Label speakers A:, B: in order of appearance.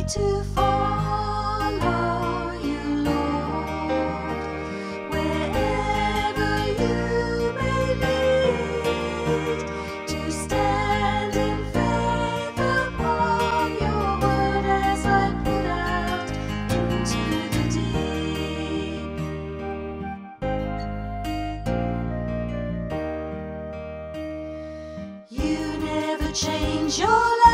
A: to follow you, Lord, wherever you may lead, to stand in faith upon your word as I put out into the deep. You never change your life.